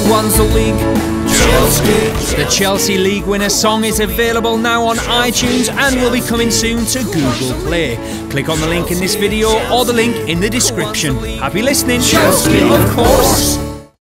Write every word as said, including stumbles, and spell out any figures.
wants the league? Chelsea. The Chelsea League winner song is available now on iTunes and will be coming soon to Google Play. Click on the link in this video or the link in the description. Happy listening. Chelsea, of course.